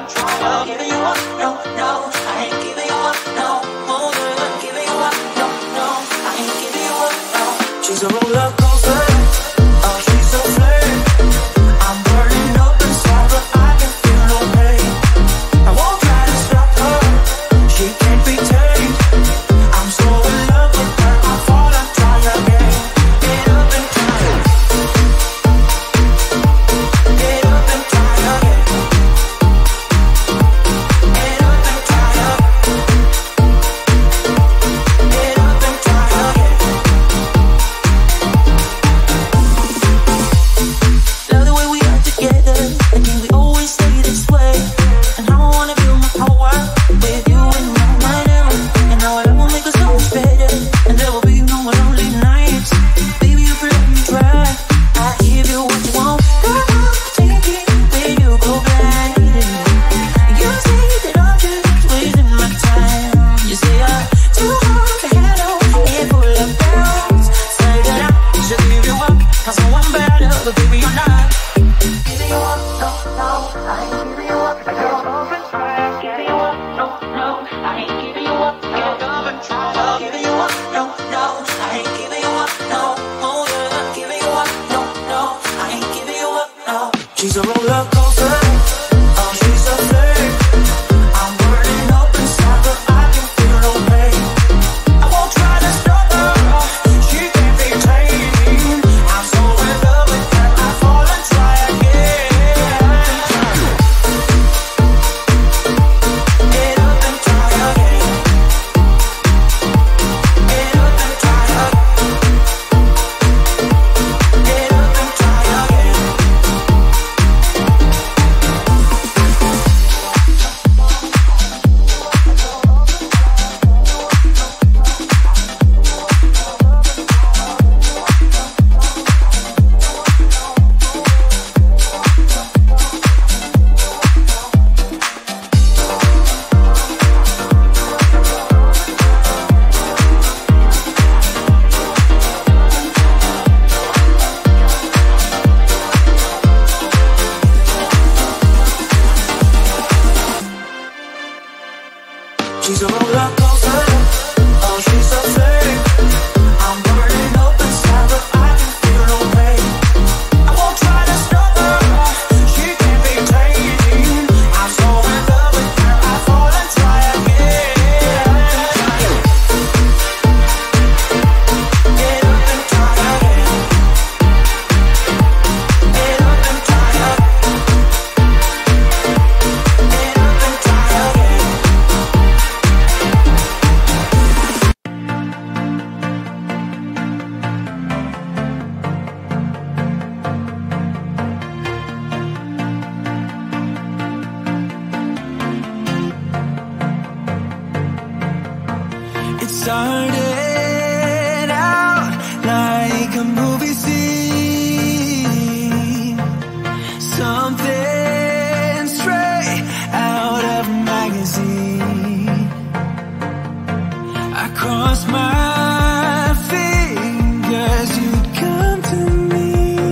started out like a movie scene, something straight out of a magazine. I crossed my fingers you'd come to me,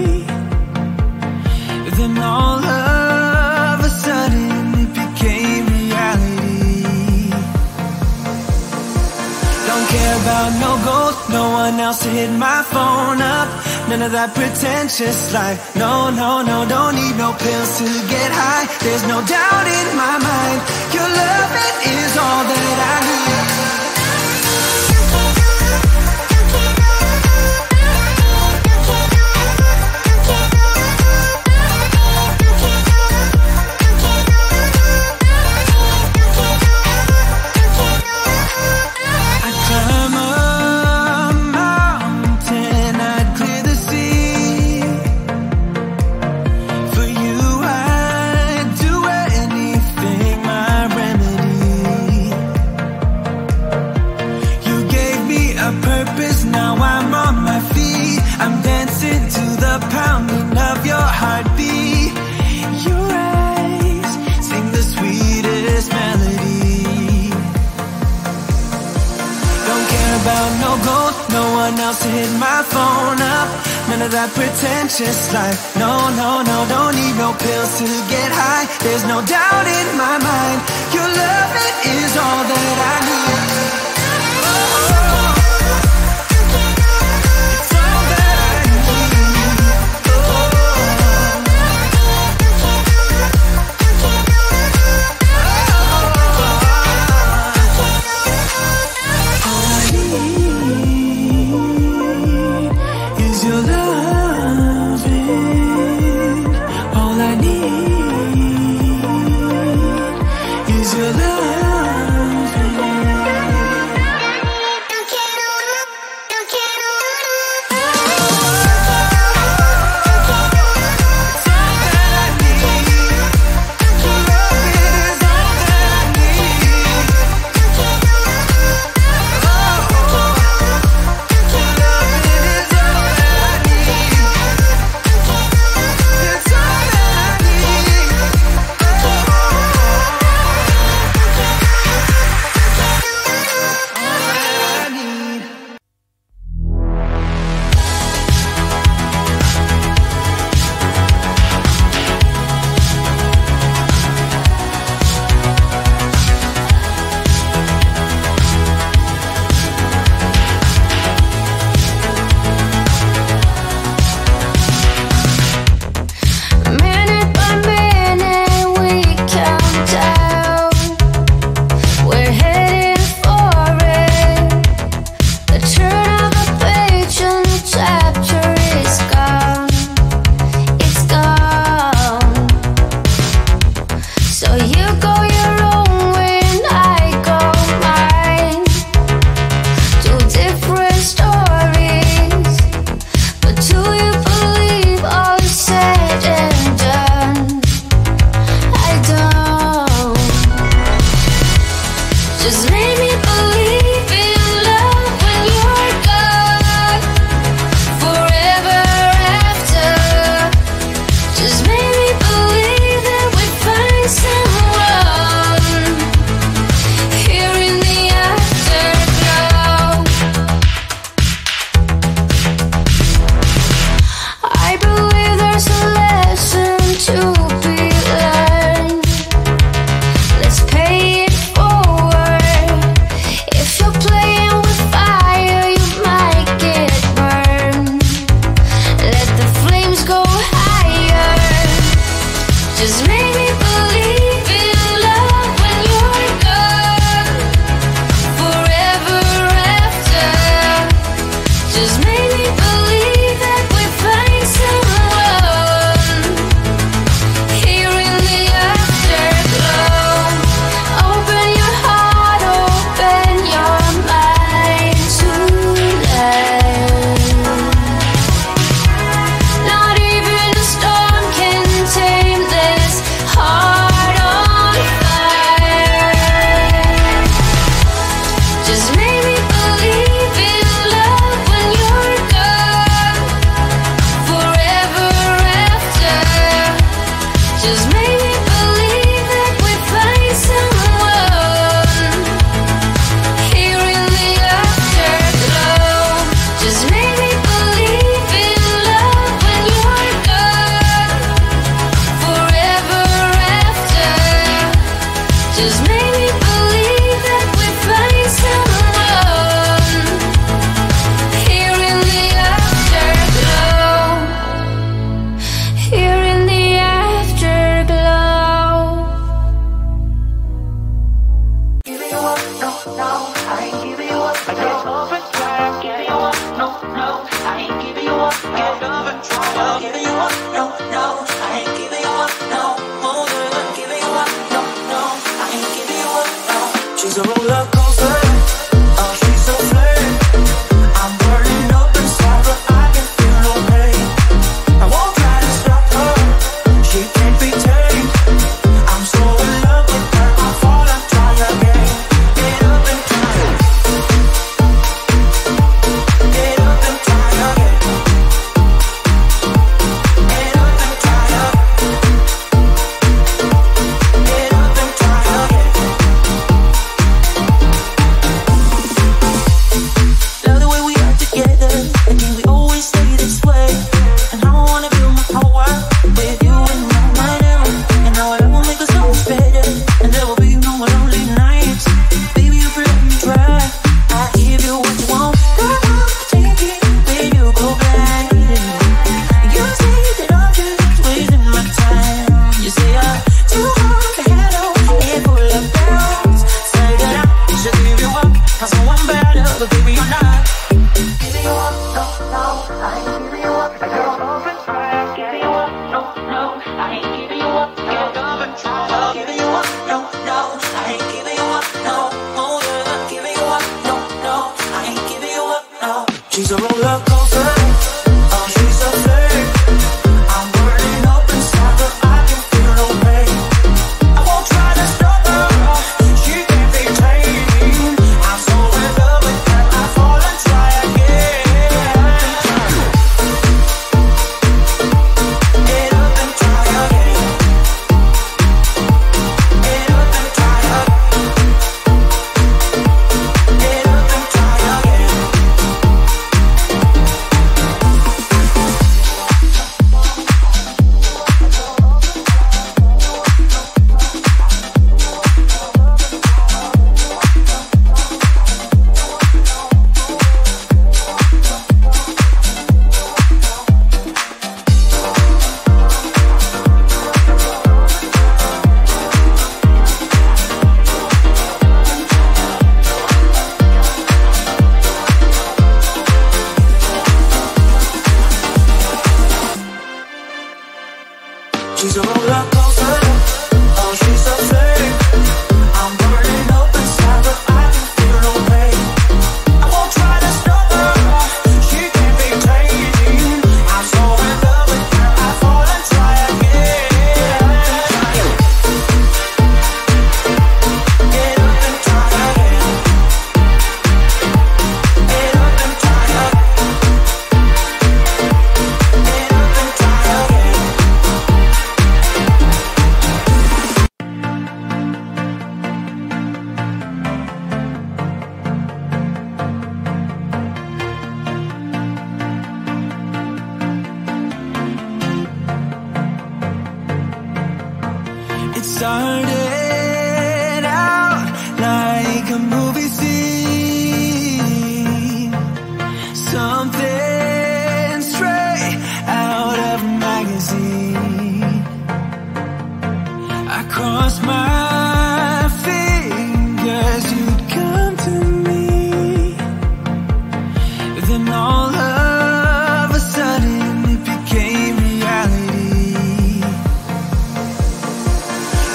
then all of a sudden it became reality. Don't care about no ghost, no one else to hit my phone up. None of that pretentious life. No, no, no, don't need no pills to get high. There's no doubt in my mind, your love, it is all that I need. ghost, no one else to hit my phone up. None of that pretentious life. No, no, no, don't need no pills to get high. There's no doubt in my mind. Your love, it is all that I need.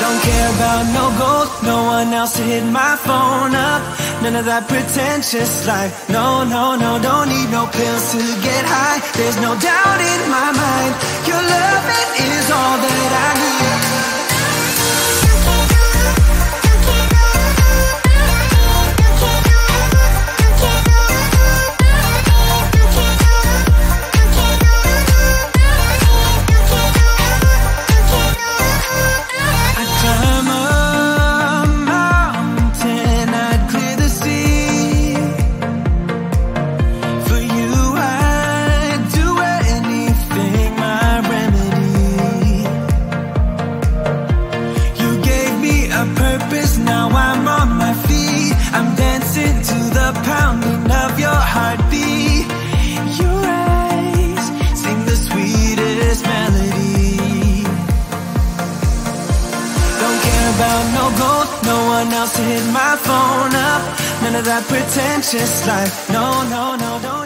Don't care about no gold, no one else to hit my phone up. None of that pretentious life. No, no, no, don't need no pills to get high. There's no doubt in my mind, your love, it is all that I need. Pounding of your heartbeat, your eyes sing the sweetest melody. Don't care about no gold, no one else to hit my phone up. None of that pretentious life. No, no, no, don't.